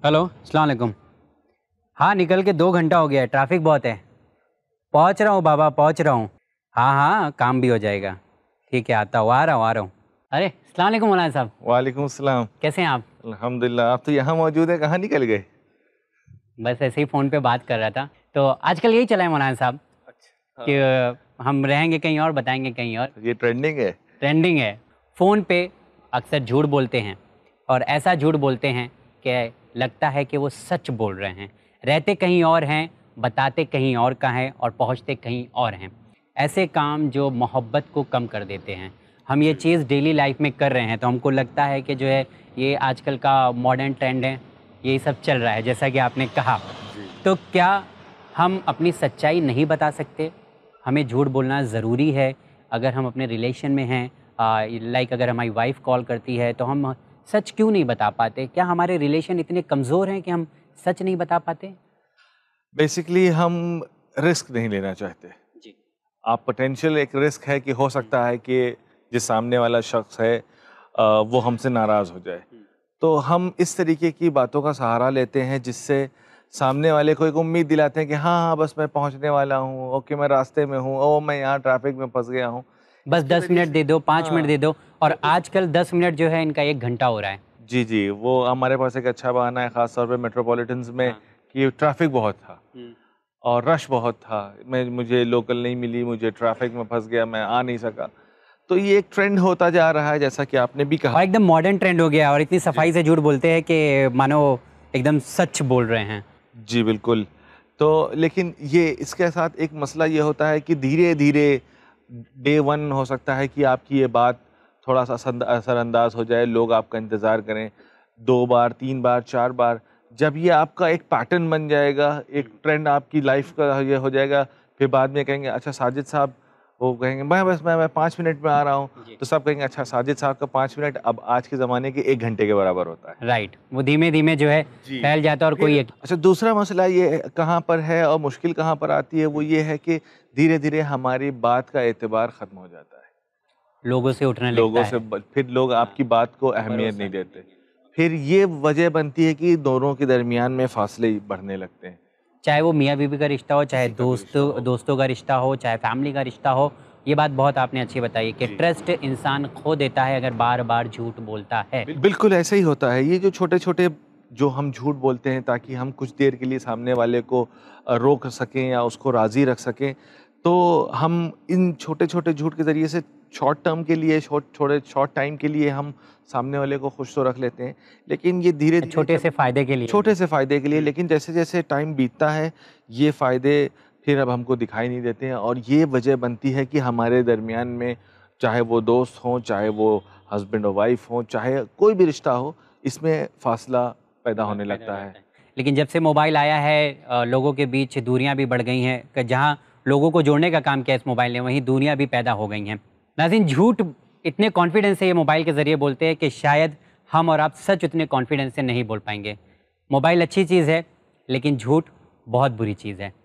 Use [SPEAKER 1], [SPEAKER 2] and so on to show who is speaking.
[SPEAKER 1] Hello, अस्सलाम वालेकुम। हाँ, निकल के 2 घंटा हो गया है, ट्रैफिक बहुत है। पहुँच रहा हूँ बाबा, पहुँच रहा हूँ। हाँ हाँ, काम भी हो जाएगा। ठीक है, आता हूँ, आ रहा हूँ। अरे अस्सलाम वालेकुम मौलाना साहब,
[SPEAKER 2] वालेकुम सलाम।
[SPEAKER 1] कैसे हैं आप?
[SPEAKER 2] अल्हम्दुलिल्लाह, आप तो यहाँ मौजूद है, कहाँ निकल गए?
[SPEAKER 1] बस ऐसे ही फ़ोन पे बात कर रहा था। तो आजकल यही चला है मौलाना साहब
[SPEAKER 2] अच्छा।
[SPEAKER 1] कि हम रहेंगे कहीं और, बताएँगे कहीं और।
[SPEAKER 2] ये ट्रेंडिंग है।
[SPEAKER 1] ट्रेंडिंग है। फ़ोन पे अक्सर झूठ बोलते हैं और ऐसा झूठ बोलते हैं कि लगता है कि वो सच बोल रहे हैं। रहते कहीं और हैं, बताते कहीं और का हैं और पहुँचते कहीं और हैं। ऐसे काम जो मोहब्बत को कम कर देते हैं। हम ये चीज़ डेली लाइफ़ में कर रहे हैं तो हमको लगता है कि जो है ये आजकल का मॉडर्न ट्रेंड है, यही सब चल रहा है जैसा कि आपने कहा।
[SPEAKER 2] जी।
[SPEAKER 1] तो क्या हम अपनी सच्चाई नहीं बता सकते? हमें झूठ बोलना ज़रूरी है अगर हम अपने रिलेशन में हैं, लाइक अगर हमारी वाइफ़ कॉल करती है तो हम सच क्यों नहीं बता पाते? क्या हमारे रिलेशन इतने कमज़ोर हैं कि हम सच नहीं बता पाते?
[SPEAKER 2] बेसिकली हम रिस्क नहीं लेना चाहते।
[SPEAKER 1] जी।
[SPEAKER 2] आप पोटेंशियल एक रिस्क है कि हो
[SPEAKER 1] हुँ,
[SPEAKER 2] सकता है कि जिस सामने वाला शख्स है वो हमसे नाराज़ हो जाए।
[SPEAKER 1] हुँ।
[SPEAKER 2] तो हम इस तरीके की बातों का सहारा लेते हैं जिससे सामने वाले को एक उम्मीद दिलाते हैं कि हाँ, हाँ, बस मैं पहुँचने वाला हूँ, ओके मैं रास्ते में हूँ, ओह मैं यहाँ ट्रैफिक में फँस गया हूँ।
[SPEAKER 1] बस
[SPEAKER 2] इसके
[SPEAKER 1] 10
[SPEAKER 2] ज़रिए
[SPEAKER 1] मिनट
[SPEAKER 2] से
[SPEAKER 1] दे दो, 5 मिनट
[SPEAKER 2] हाँ,
[SPEAKER 1] दे दो
[SPEAKER 2] तो
[SPEAKER 1] और
[SPEAKER 2] उस
[SPEAKER 1] आजकल 10 मिनट जो है इनका 1 घंटा हो रहा है।
[SPEAKER 2] जी, जी, वो हमारे पास एक अच्छा बहाना है ख़ास तौर पे मेट्रोपॉलिटन्स में
[SPEAKER 1] हाँ।
[SPEAKER 2] कि ट्रैफिक बहुत था
[SPEAKER 1] हुँ।
[SPEAKER 2] और रश बहुत था। मुझे लोकल नहीं मिली, मुझे ट्रैफिक में फँस गया, मैं आ नहीं सका। तो ये एक ट्रेंड होता जा रहा है जैसा कि आपने भी कहा।
[SPEAKER 1] और एकदम मॉडर्न ट्रेंड हो गया और इतनी
[SPEAKER 2] जी।
[SPEAKER 1] सफाई से झूठ बोलते हैं कि मानो एकदम सच बोल रहे हैं।
[SPEAKER 2] जी, बिल्कुल। तो लेकिन ये इसके साथ एक मसला ये होता है कि धीरे-धीरे डे 1 हो सकता है कि आपकी ये बात थोड़ा-सा असरअंदाज हो जाए, लोग आपका इंतज़ार करें। 2 बार, 3 बार, 4 बार, जब ये आपका एक पैटर्न बन जाएगा, एक
[SPEAKER 1] हुँ।
[SPEAKER 2] ट्रेंड आपकी लाइफ़ का ये हो जाएगा, फिर बाद में कहेंगे अच्छा साजिद साहब, वो कहेंगे मैं 5 मिनट में आ रहा हूँ।
[SPEAKER 1] जी।
[SPEAKER 2] तो सब कहेंगे अच्छा साजिद साहब का 5 मिनट अब आज के ज़माने के 1 घंटे के बराबर होता है।
[SPEAKER 1] राइट, वो धीमे-धीमे जो है
[SPEAKER 2] जी।
[SPEAKER 1] फैल जाता है और कोई
[SPEAKER 2] फिर अच्छा दूसरा मसला ये कहाँ पर है और मुश्किल कहाँ पर आती है, वो ये है कि धीरे-धीरे हमारी बात का एतबार ख़त्म हो जाता है।
[SPEAKER 1] लोगों से उठने
[SPEAKER 2] लोगों
[SPEAKER 1] लगता
[SPEAKER 2] से
[SPEAKER 1] है।
[SPEAKER 2] ब फिर लोग
[SPEAKER 1] हाँ,
[SPEAKER 2] आपकी बात को अहमियत
[SPEAKER 1] भरोसा
[SPEAKER 2] नहीं
[SPEAKER 1] नहीं
[SPEAKER 2] देते।
[SPEAKER 1] करेंगे।
[SPEAKER 2] फिर ये वजह बनती है कि दोनों के दरमियान में फ़ासले बढ़ने लगते हैं।
[SPEAKER 1] चाहे वो मियाँ-बीवी का रिश्ता हो, चाहे
[SPEAKER 2] किसी का भी रिश्ता हो।
[SPEAKER 1] दोस्तों का रिश्ता हो, चाहे फैमिली का रिश्ता हो, ये बात बहुत आपने अच्छी बताई कि
[SPEAKER 2] जी।
[SPEAKER 1] ट्रस्ट इंसान खो देता है अगर बार-बार झूठ बोलता है।
[SPEAKER 2] बिल्कुल ऐसा ही होता है। ये जो छोटे-छोटे जो हम झूठ बोलते हैं ताकि हम कुछ देर के लिए सामने वाले को रोक सकें या उसको राज़ी रख सकें, तो हम इन छोटे-छोटे झूठ के ज़रिए से शॉर्ट टर्म के लिए शॉर्ट टाइम के लिए हम सामने वाले को खुश तो रख लेते हैं। लेकिन ये धीरे-धीरे
[SPEAKER 1] छोटे
[SPEAKER 2] जब
[SPEAKER 1] से फ़ायदे के लिए।
[SPEAKER 2] छोटे से फ़ायदे के लिए,
[SPEAKER 1] हुँ।
[SPEAKER 2] लेकिन जैसे-जैसे टाइम बीतता है, ये फ़ायदे फिर अब हमको दिखाई नहीं देते हैं और ये वजह बनती है कि हमारे दरमियान में चाहे वो दोस्त हों, चाहे वो हस्बैंड और वाइफ हों, चाहे कोई भी रिश्ता हो, इसमें फ़ासला पैदा होने
[SPEAKER 1] पैदा हो
[SPEAKER 2] लगता है।
[SPEAKER 1] जाता है। लेकिन जब से मोबाइल आया है लोगों के बीच दूरियां भी बढ़ गई हैं कि जहां लोगों को जोड़ने का काम किया इस मोबाइल ने, वहीं दूरियां भी पैदा हो गई हैं। नाज़रीन, झूठ इतने कॉन्फिडेंस से ये मोबाइल के ज़रिए बोलते हैं कि शायद हम और आप सच उतने कॉन्फिडेंस से नहीं बोल पाएंगे। मोबाइल अच्छी चीज़ है, लेकिन झूठ बहुत बुरी चीज़ है।